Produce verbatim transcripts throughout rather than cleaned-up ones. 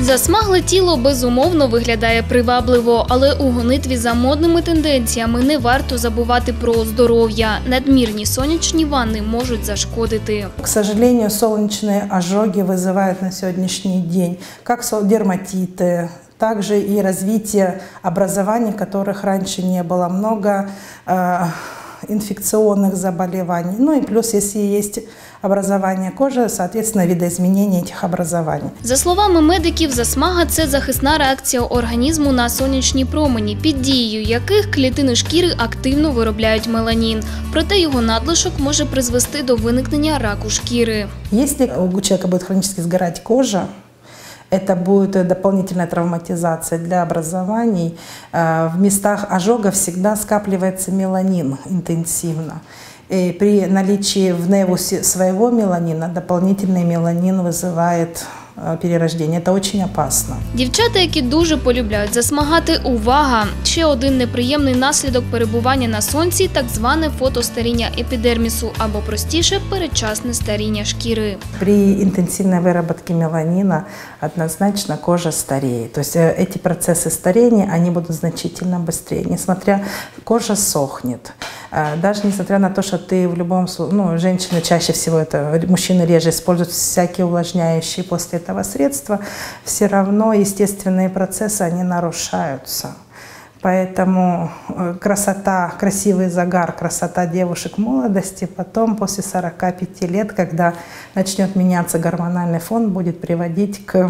Засмагле тіло безумовно виглядає привабливо, але у гонитві за модними тенденціями не варто забувати про здоров'я. Надмірні сонячні ванни можуть зашкодити. К сожалению, солнечные ожоги вызывают на сегодняшний день как дерматиты, также и развитие образований, которых раньше не было, много э, инфекционных заболеваний. Ну и плюс, если есть образование кожи, соответственно, видоизменение этих образований. За словами медиків, засмага – це захисна реакція організму на сонячні промені, під дією яких клітини шкіри активно виробляють меланін. Проте його надлишок може призвести до виникнення раку шкіри. Если у человека будет хронически сгорать кожа, это будет дополнительная травматизация для образований. В местах ожога всегда скапливается меланин интенсивно. И при наличии в невусе своего меланина дополнительный меланин вызывает перерождение. Это очень опасно. Дівчата, які дуже полюбляють засмагати, увага! Ще один неприємний наслідок перебування на сонці – так зване фотостаріння епідермісу або, простіше, передчасне старіння шкіри. При интенсивной выработке меланина однозначно кожа стареет. То есть эти процессы старения, они будут значительно быстрее. Несмотря, кожа сохнет. Даже несмотря на то, что ты в любом случае, ну, женщины чаще всего, это мужчины реже используют всякие увлажняющие после этого средства, все равно естественные процессы, они нарушаются. Поэтому красота, красивый загар, красота девушек молодости, потом после сорока пяти лет, когда начнет меняться гормональный фон, будет приводить к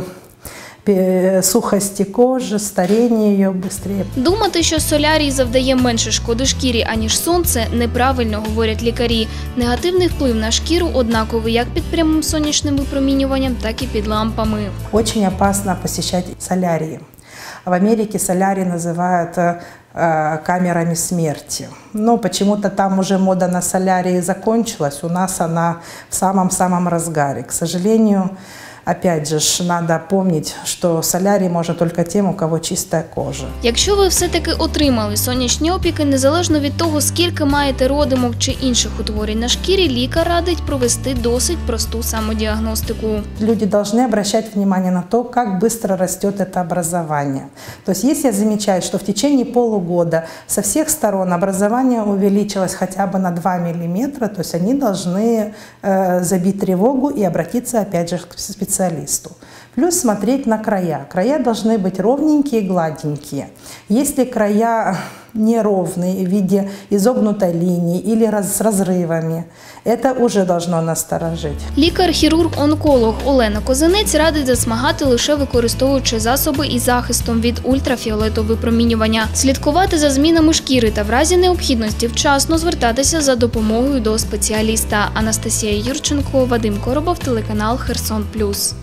сухості кожи, старіння її швидше. Думати, що солярій завдає менше шкоди шкірі, аніж сонце, неправильно, говорять лікарі. Негативний вплив на шкіру однаковий як під прямим сонячним випромінюванням, так і під лампами. Очень опасно посещать солярии. В Америке солярий называют э, камерами смерти. Но почему-то там уже мода на солярии закончилась, у нас она в самом-самом разгаре. К сожалению, опять же, надо помнить, что солярий можно только тем, у кого чистая кожа. Якщо ви все-таки отримали сонячні опіки, незалежно від того, скільки маєте родимок чи інших утворень на шкірі, лікар радить провести досить просту самодіагностику. Люди должны обращать внимание на то, как быстро растет это образование. То есть, если замечают, что в течение полугода со всех сторон образование увеличилось хотя бы на два миллиметра, то есть они должны э, забить тревогу и обратиться опять же к специалисту. специалисту. Плюс смотреть на края. Края должны быть ровненькие, гладенькие. Если края неровные в виде изогнутой линии или раз, с разрывами, это уже должно насторожить. Лікар-хірург-онколог Олена Козинець радить засмагати лише використовуючи засоби із захистом від ультрафіолетового випромінювання, слідкувати за змінами шкіри та в разі необхідності вчасно звертатися за допомогою до спеціаліста. Анастасія Юрченко, Вадим Коробов, телеканал Херсон Плюс.